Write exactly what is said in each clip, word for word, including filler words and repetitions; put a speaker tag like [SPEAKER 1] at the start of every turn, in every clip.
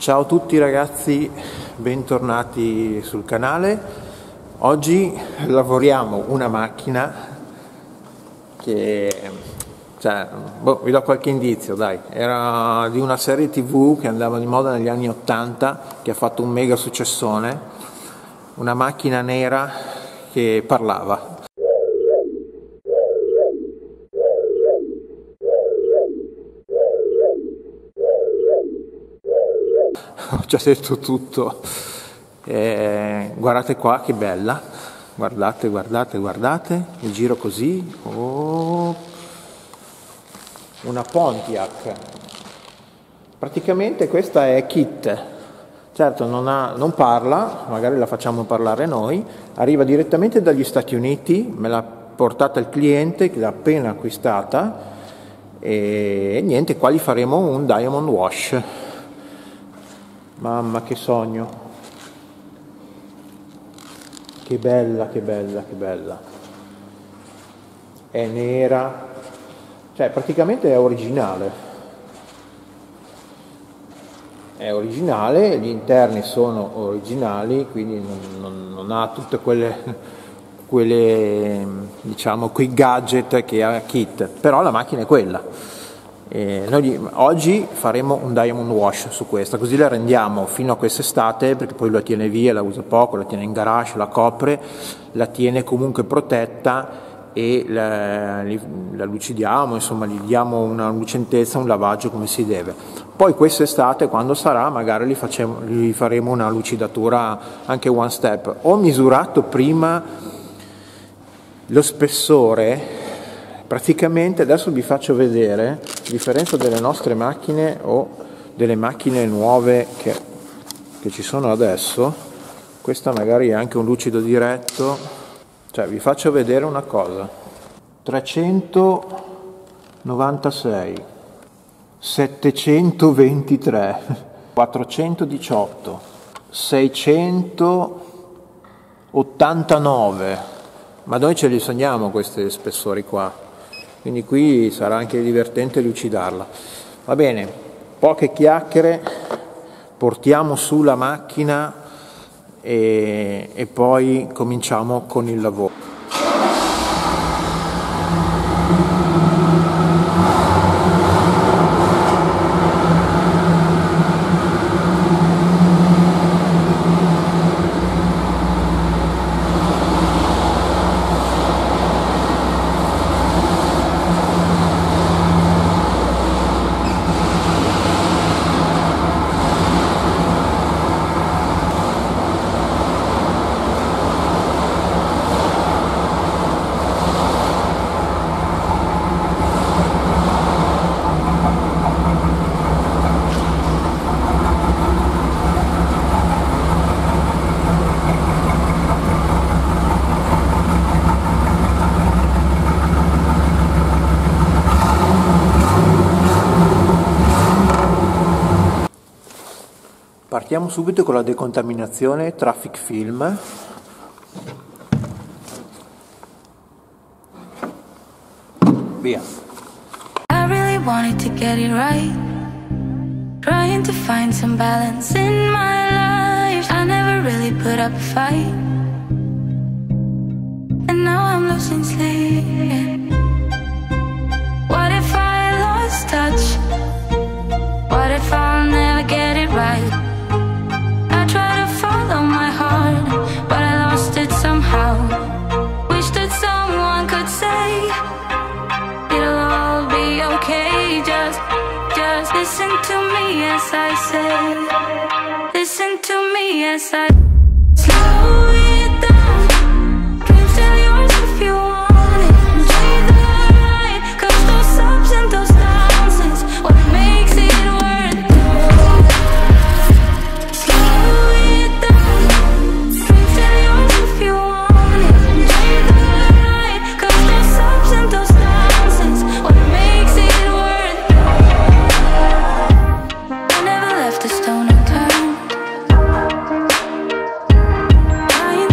[SPEAKER 1] Ciao a tutti ragazzi, bentornati sul canale. Oggi lavoriamo una macchina che, cioè, boh, vi do qualche indizio, dai, era di una serie tv che andava di moda negli anni ottanta, che ha fatto un mega successone, una macchina nera che parlava. Ho già detto tutto. Eh, guardate qua che bella, guardate, guardate, guardate, mi giro così, oh. Una Pontiac, praticamente questa è kit, certo non, ha, non parla, magari la facciamo parlare noi, arriva direttamente dagli Stati Uniti, me l'ha portata il cliente che l'ha appena acquistata e niente, qua gli faremo un diamond wash. Mamma che sogno, che bella, che bella, che bella, è nera, cioè praticamente è originale, è originale, gli interni sono originali, quindi non, non, non ha tutte quelle, quelle, diciamo, quei gadget che ha Kit, però la macchina è quella. E noi oggi faremo un diamond wash su questa, così la rendiamo fino a quest'estate, perché poi la tiene via, la usa poco, la tiene in garage, la copre, la tiene comunque protetta e la, la lucidiamo, insomma gli diamo una lucentezza, un lavaggio come si deve. Poi quest'estate, quando sarà, magari gli, facciamo, gli faremo una lucidatura anche one step. Ho misurato prima lo spessore. Praticamente adesso vi faccio vedere la differenza delle nostre macchine o delle macchine nuove che, che ci sono adesso. Questa magari è anche un lucido diretto, cioè vi faccio vedere una cosa: trecentonovantasei, settecentoventitré, quattrocentodiciotto, seicentottantanove, ma noi ce li sogniamo questi spessori qua. Quindi qui sarà anche divertente lucidarla. Va bene, poche chiacchiere, portiamo su la macchina e, e poi cominciamo con il lavoro. Partiamo subito con la decontaminazione traffic film. Via.
[SPEAKER 2] I really wanted to get it right, trying to find some balance in my life. I never really put up a fight, and now I'm losing sleep. What if I lost touch? What if I'll never get it right? But I lost it somehow. Wish that someone could say it'll all be okay. Just, just listen to me as I say. Listen to me as I slow it down. Dreams still yours if you want it. Enjoy the ride, 'cause those ups and those downs is what makes it worth it. Slow it down. Stone unturned.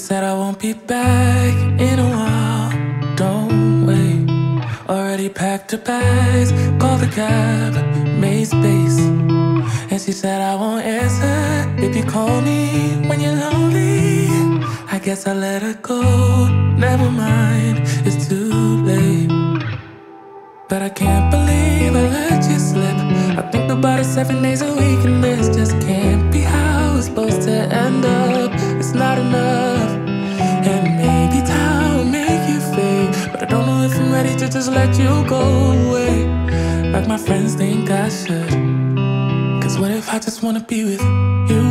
[SPEAKER 3] said I won't be back in a while. Don't wait. Already packed her bags, called the cab, made space. And she said I won't answer if you call me when you're lonely. I guess I let her go. Never mind, it's too late. But I can't believe I let you slip. I think about it seven days a week, and this just can't be how it's supposed to end up. It's not enough. And maybe time will make you fade, but I don't know if I'm ready to just let you go away like my friends think I should. Cause what if I just wanna be with you?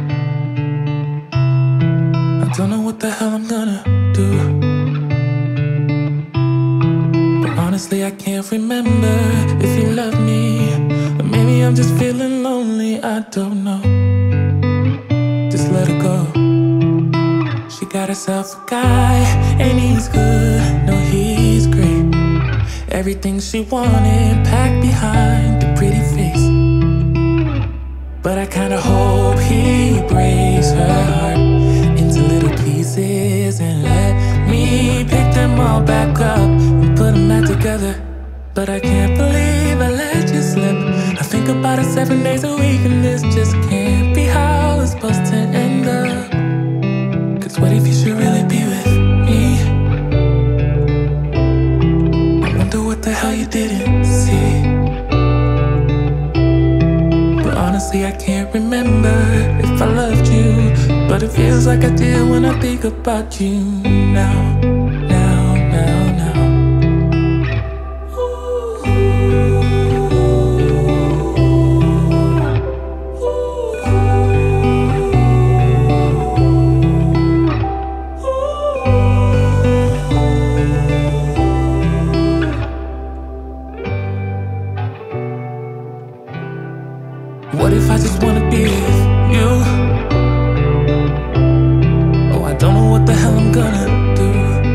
[SPEAKER 3] I don't know what the hell I'm gonna do. But honestly I can't remember if you love me, or maybe I'm just feeling lonely, I don't know. Just let her go. She got herself a guy, and he's good, no he's great. Everything she wanted packed behind the pretty face. But I kinda hope he breaks her heart into little pieces and let me pick them all back up and put them back together. But I can't believe I let you slip. I think about it seven days a week, and this just can't be how it's supposed to end up. Cause what if you should really be with me? I wonder what the hell you didn't see. But honestly I can't remember if I loved you, but it feels like I did when I think about you now. Now, now, now. What if I just wanna be with you? Oh, I don't know what the hell I'm gonna do.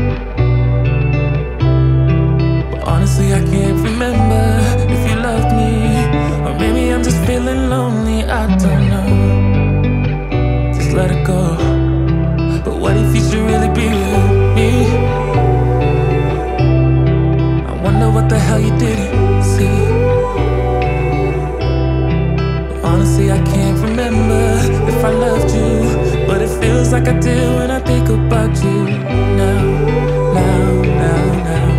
[SPEAKER 3] But honestly, I can't remember if you loved me, or maybe I'm just feeling lonely, I don't know. Just let it go. But what if you should really be with me? I wonder what the hell you didn't see. Honestly, I can't remember if I loved you, but it feels like I do when I think about you now, now, now, now.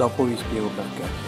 [SPEAKER 1] dopo vi spiego perché.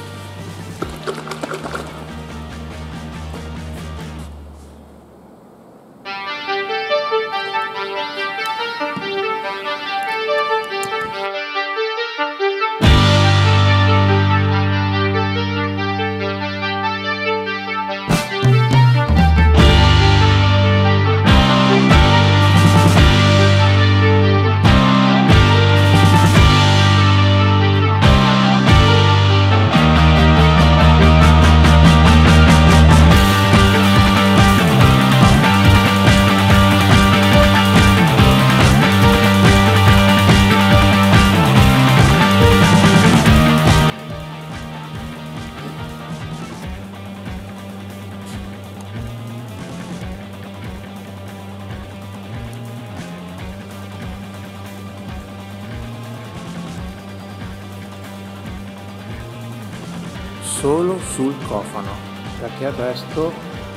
[SPEAKER 1] Solo sul cofano, perché il resto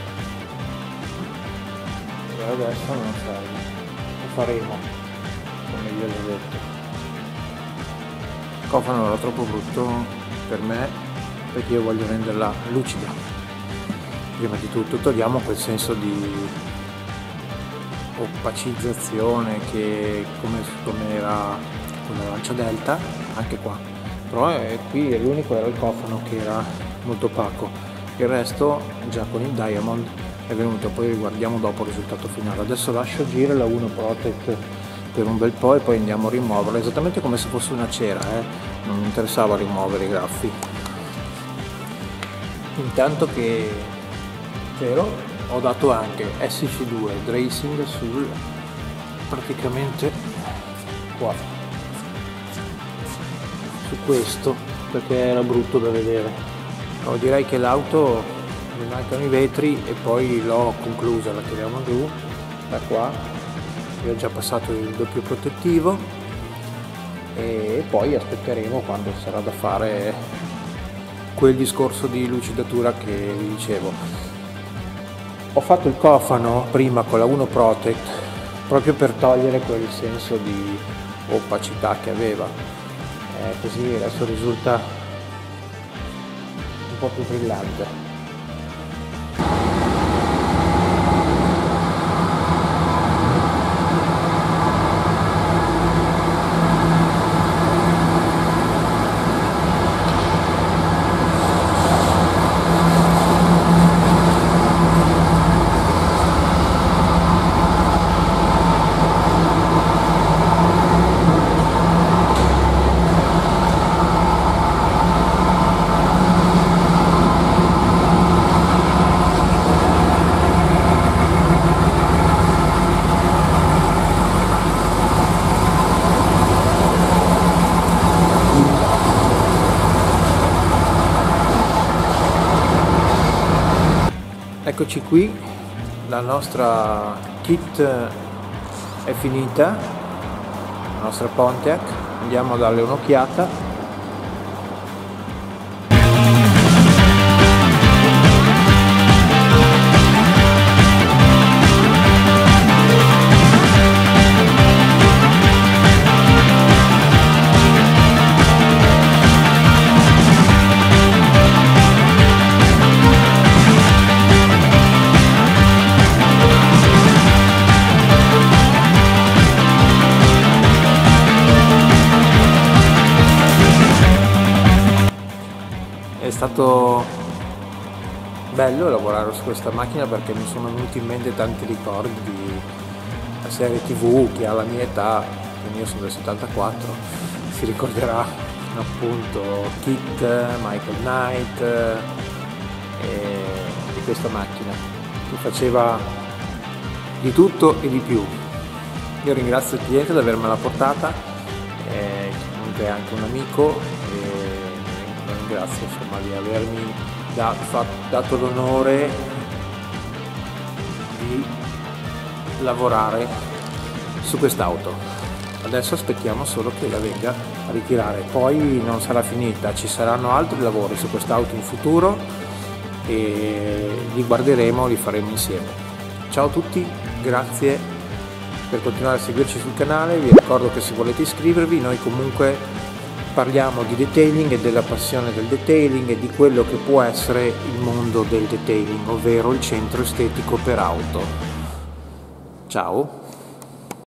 [SPEAKER 1] per adesso non serve, lo faremo come vi ho detto. Il cofano era troppo brutto per me perché io voglio renderla lucida. Prima di tutto togliamo quel senso di opacizzazione che come, come era con la Lancia Delta, anche qua. Però eh, qui l'unico era il cofano che era molto opaco, il resto già con il Diamond è venuto, poi guardiamo dopo il risultato finale. Adesso lascio agire la uno Protect per un bel po' e poi andiamo a rimuoverla, esattamente come se fosse una cera, eh? Non mi interessava rimuovere i graffi. Intanto che c'ero ho dato anche S C due Dressing sul praticamente qua, su questo, perché era brutto da vedere. No, direi che l'auto mi mancano i vetri e poi l'ho conclusa, la tiriamo giù da qua, io ho già passato il doppio protettivo e poi aspetteremo quando sarà da fare quel discorso di lucidatura che vi dicevo. Ho fatto il cofano prima con la uno Protect proprio per togliere quel senso di opacità che aveva. Eh, così adesso risulta un po' più brillante. Eccoci qui, la nostra kit è finita, la nostra Pontiac, andiamo a darle un'occhiata. È stato bello lavorare su questa macchina perché mi sono venuti in mente tanti ricordi di la serie tv. Chi ha la mia età, io sono del settantaquattro, si ricorderà appunto Kit, Michael Knight e di questa macchina che faceva di tutto e di più. Io ringrazio il cliente di avermela portata, e comunque è anche un amico, grazie insomma di avermi da, fatto, dato l'onore di lavorare su quest'auto. Adesso aspettiamo solo che la venga a ritirare, poi non sarà finita, ci saranno altri lavori su quest'auto in futuro e li guarderemo, li faremo insieme. Ciao a tutti, grazie per continuare a seguirci sul canale, vi ricordo che se volete iscrivervi, noi comunque parliamo di detailing e della passione del detailing e di quello che può essere il mondo del detailing, ovvero il centro estetico per auto. Ciao!